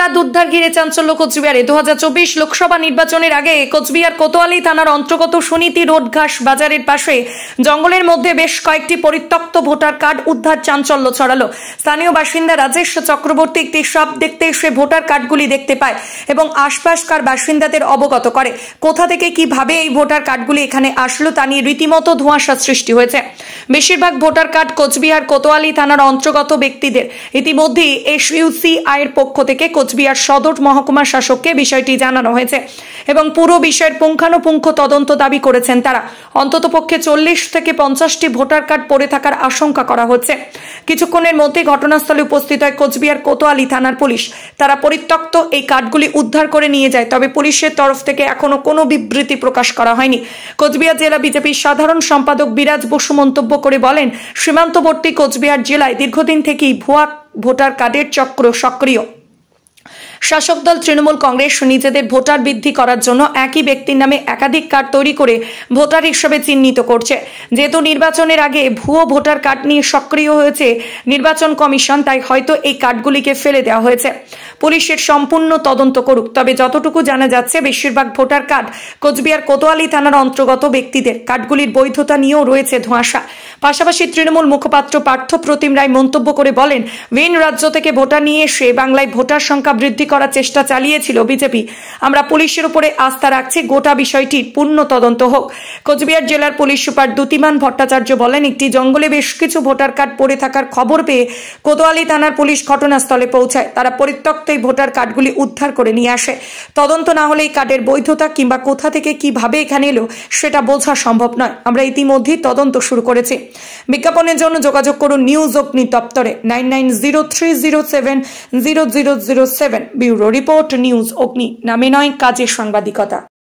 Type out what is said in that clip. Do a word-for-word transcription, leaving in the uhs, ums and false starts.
Card উদ্ধার ঘিরে চাঞ্চল্য কোচবিহারে। দু হাজার চব্বিশ লোকসভা নির্বাচনের আগে কোচবিহার কোতোয়ালি থানার অন্তর্গত সুনীতি রোড ঘাস বাজারের পাশে জঙ্গলের মধ্যে বেশ কয়েকটি পরিত্যক্ত ভোটার কার্ড উদ্ধার চাঞ্চল্য ছড়ালো। স্থানীয় বাসিন্দা রাজেশ চক্রবর্তী একটি সাপ দেখতে এসে ভোটার কার্ডগুলি দেখতে পায় এবং আশপাশকার বাসিন্দাদের অবগত করে। কোথা থেকে কিভাবে এই ভোটার কার্ডগুলি এখানে আসলো তা নিয়ে রীতিমতো ধোঁয়াশা সৃষ্টি হয়েছে। বেশিরভাগ ভোটার কার্ড কোচবিহার কোতোয়ালি থানার অন্তর্গত ব্যক্তিদের। ইতিমধ্যেই এসইউসিআই এর পক্ষ থেকে কোচবিহার সদর মহকুমা শাসককে বিষয়টি জানানো হয়েছে এবং পুরো বিষয়ের পুঙ্খানুপুঙ্খ তদন্ত দাবি করেছেন তারা। অন্ততপক্ষে চল্লিশ থেকে পঞ্চাশটি ভোটার কার্ড পড়ে থাকার আশঙ্কা করা হচ্ছে। কিছুক্ষণের মধ্যে ঘটনাস্থলে উপস্থিত হয় কোচবিহার কোতোয়ালি থানার পুলিশ। তারা পরিত্যক্ত এই কার্ডগুলি উদ্ধার করে নিয়ে যায়, তবে পুলিশের তরফ থেকে এখনো কোনো বিবৃতি প্রকাশ করা হয়নি। কোচবিহার জেলা বিজেপির সাধারণ সম্পাদক বিরাজ বসু মন্তব্য করে বলেন, সীমান্তবর্তী কোচবিহার জেলায় দীর্ঘদিন থেকেই ভুয়া ভোটার কার্ডের চক্র সক্রিয়। শাসক দল তৃণমূল কংগ্রেস নিজেদের ভোটার বৃদ্ধি করার জন্য একই ব্যক্তির নামে একাধিক কার্ড তৈরি করে ভোটার হিসেবে চিহ্নিত করছে। যেহেতু নির্বাচনের আগে ভুয়ো ভোটার কার্ড নিয়ে সক্রিয় হয়েছে নির্বাচন কমিশন, তাই হয়তো এই কার্ডগুলিকে ফেলে দেওয়া হয়েছে। পুলিশের সম্পূর্ণ তদন্ত করুক। তবে যতটুকু জানা যাচ্ছে, বেশিরভাগ ভোটার কার্ড কোচবিহার কোতোয়ালি থানার অন্তর্গত ব্যক্তিদের। কার্ডগুলির বৈধতা নিয়েও রয়েছে ধোঁয়াশা। পাশাপাশি তৃণমূল মুখপাত্র পার্থ প্রতিম রায় মন্তব্য করে বলেন, ভিন রাজ্য থেকে ভোটার নিয়ে এসে বাংলায় ভোটার সংখ্যা বৃদ্ধি করার চেষ্টা চালিয়েছিল বিজেপি। আমরা পুলিশের উপরে আস্থা রাখছি, গোটা বিষয়টির পূর্ণ তদন্ত হোক। কোচবিহার জেলার পুলিশ সুপার দ্যুতিমান ভট্টাচার্য বলেন, একটি জঙ্গলে বেশ কিছু ভোটার কার্ড পড়ে থাকার খবর পেয়ে কোতোয়ালি থানার পুলিশ ঘটনাস্থলে পৌঁছায়। তারা পরিত্যক্ত এই ভোটার কার্ডগুলি উদ্ধার করে নিয়ে আসে। তদন্ত না হলে এই কার্ডের বৈধতা কিংবা কোথা থেকে কিভাবে এখানে এলো সেটা বোঝা সম্ভব নয়। আমরা ইতিমধ্যেই তদন্ত শুরু করেছি। বিজ্ঞাপনের জন্য যোগাযোগ করুন নিউজ অগ্নি দপ্তরে nine nine zero three zero seven zero zero zero seven. Bureau report, news Agni. নামে নয়, কাজের সাংবাদিকতা।